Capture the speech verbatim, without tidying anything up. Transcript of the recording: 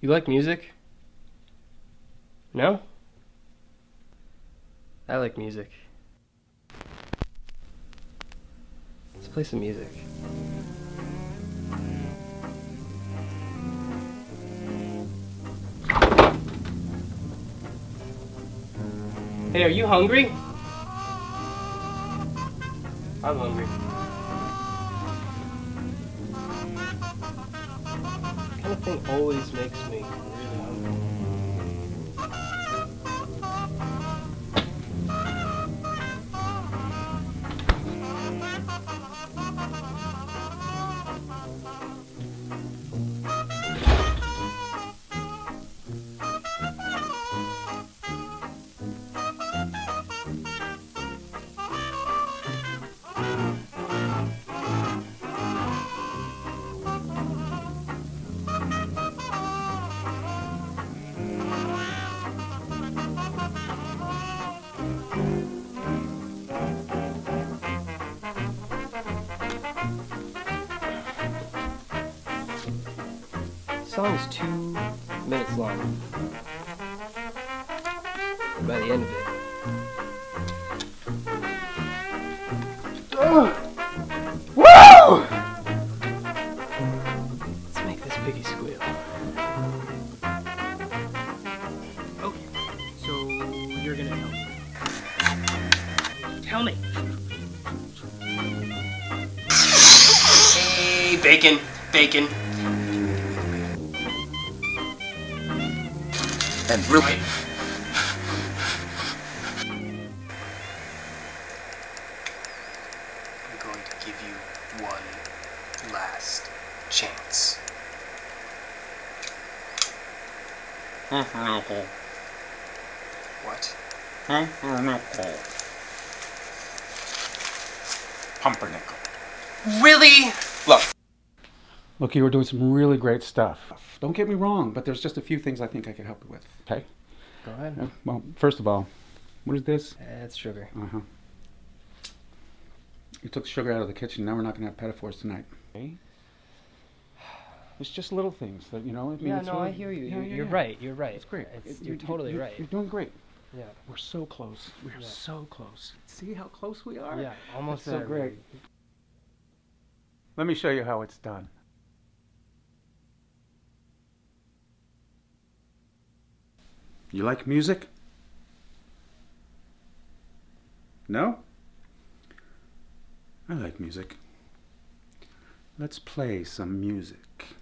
You like music? No? I like music. Let's play some music. Hey, are you hungry? I'm hungry. That kind of thing always makes me really hungry. The song is two minutes long. And by the end of it, oh, woo! Let's make this piggy squeal. Okay, so you're gonna help me. Tell me. Hey, bacon, bacon. And really, I'm going to give you one last chance. What? Pumpernickel. Really? Look. Look, you were doing some really great stuff. Don't get me wrong, but there's just a few things I think I could help you with. Okay? Go ahead. Uh, well, first of all, what is this? It's sugar. Uh-huh. You took sugar out of the kitchen. Now we're not going to have pedophores tonight. Okay? It's just little things that, you know, I mean, Yeah, it's no, really, I hear you. Yeah, You're, yeah, you're yeah. right. You're right. It's great. It's, It- you're you- totally you- right. You're doing great. Yeah. We're so close. We're Yeah. so close. See how close we are? Yeah, almost It's so there, great. baby. Let me show you how it's done. You like music? No? I like music. Let's play some music.